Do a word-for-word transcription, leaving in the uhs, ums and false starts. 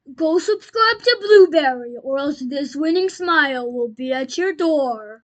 Go subscribe to Blueberry, or else this winning smile will be at your door.